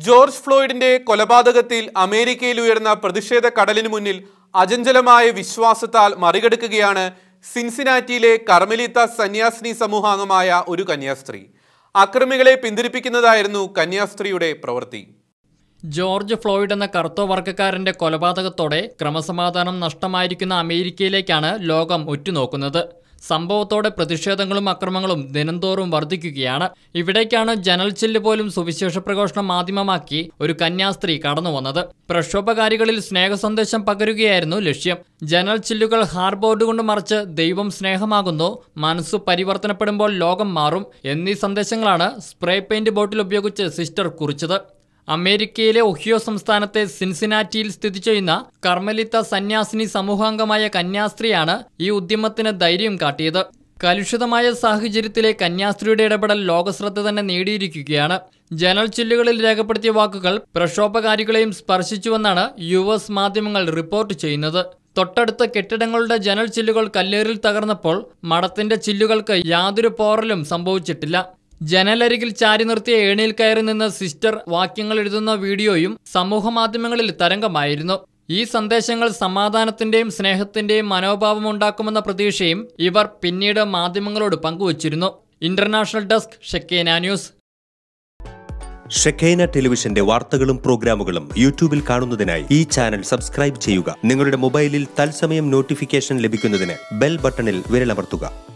George ഫ്ലോയിഡിന്റെ കൊലപാതകത്തിൽ അമേരിക്കയിൽ ഉയർന്ന പ്രതിഷേധ കടലിന് മുന്നിൽ അചഞ്ചലമായ വിശ്വാസത്താൽ മറികടക്കുകയാണ് സിൻസിനാറ്റിയിലെ കർമെലീത്ത സന്യാസിനി സമൂഹാംഗമായ ഒരു കന്യാസ്ത്രീ. അക്രമികളെ പിന്തിരിപ്പിക്കുന്നതായിരുന്നു കന്യാസ്ത്രീയുടെ പ്രവൃത്തി. ജോർജ് ഫ്ലോയിഡ് എന്ന കറുത്ത വർഗ്ഗക്കാരന്റെ കൊലപാതകത്തോടെ ക്രമസമാധാനം നഷ്ടമായിരിക്കുന്ന അമേരിക്കയിലേക്കാണ് ലോകം ഉറ്റുനോക്കുന്നത്. സംഭവത്തോടെ പ്രതിഷേധങ്ങളും അക്രമങ്ങളും ദിനംതോറും വർദ്ധിക്കുകയാണ്. ഇവിടേക്കാണ് ജനൽ ചില്ല് പോലും സുവിശേഷ പ്രഘോഷണം മാധ്യമമാക്കി ഒരു കന്യാസ്ത്രീ കടന്നുവന്നത്. പ്രക്ഷോഭകാരികളിൽ സ്നേഹസന്ദേശം പകരുകയായിരുന്നു ലക്ഷ്യം. ജനൽ ചില്ലുകൾ ഹാർബോർഡ് കൊണ്ട് മറിച്ച് ദൈവം സ്നേഹമാകുന്നു, മനസ്സു പരിവർത്തനപ്പെടുമ്പോൾ ലോകം മാറും എന്നീ സന്ദേശങ്ങളാണ് സ്പ്രേ പെയിന്റ് ബോട്ടിൽ ഉപയോഗിച്ച് സിസ്റ്റർ കുറിച്ചത്. അമേരിക്കയിലെ ഒഹിയോ സംസ്ഥാനത്തെ സിൻസിനാറ്റിയിൽ സ്ഥിതി ചെയ്യുന്ന കർമെലീത്ത സന്യാസിനി സമൂഹാംഗമായ കന്യാസ്ത്രീയാണ് ഈ ഉദ്യമത്തിന് ധൈര്യം കാട്ടിയത്. കലുഷിതമായ സാഹചര്യത്തിലെ കന്യാസ്ത്രീയുടെ ഇടപെടൽ ലോകശ്രദ്ധ തന്നെ നേടിയിരിക്കുകയാണ്. ജനൽ ചില്ലുകളിൽ രേഖപ്പെടുത്തിയ വാക്കുകൾ പ്രക്ഷോഭകാരികളെയും സ്പർശിച്ചുവെന്നാണ് US മാധ്യമങ്ങൾ റിപ്പോർട്ട് ചെയ്യുന്നത്. തൊട്ടടുത്ത കെട്ടിടങ്ങളുടെ ജനൽ ചില്ലുകൾ കല്ലേറിൽ തകർന്നപ്പോൾ മഠത്തിന്റെ ചില്ലുകൾക്ക് യാതൊരു പോറലും സംഭവിച്ചിട്ടില്ല. ജനലരികിൽ ചാരി നിർത്തിയ ഏണിയിൽ കയറി നിന്ന് സിസ്റ്റർ വാക്യങ്ങൾ എഴുതുന്ന വീഡിയോയും സമൂഹമാധ്യമങ്ങളിൽ തരംഗമായിരുന്നു. ഈ സന്ദേശങ്ങൾ സമാധാനത്തിന്റെയും സ്നേഹത്തിന്റെയും മനോഭാവം ഉണ്ടാക്കുമെന്ന പ്രതീക്ഷയും ഇവർ പിന്നീട് മാധ്യമങ്ങളോട് പങ്കുവച്ചിരുന്നു. International desk, Shekinah news. Shekinah ടെലിവിഷന്റെ വാർത്തകളും പ്രോഗ്രാമുകളും യൂട്യൂബിൽ കാണുന്നതിനായി ഈ ചാനൽ സബ്സ്ക്രൈബ് ചെയ്യുക. നിങ്ങളുടെ മൊബൈലിൽ തത്സമയം നോട്ടിഫിക്കേഷൻ ലഭിക്കുന്നതിന് ബെൽ ബട്ടണിൽ വിരലമർത്തുക.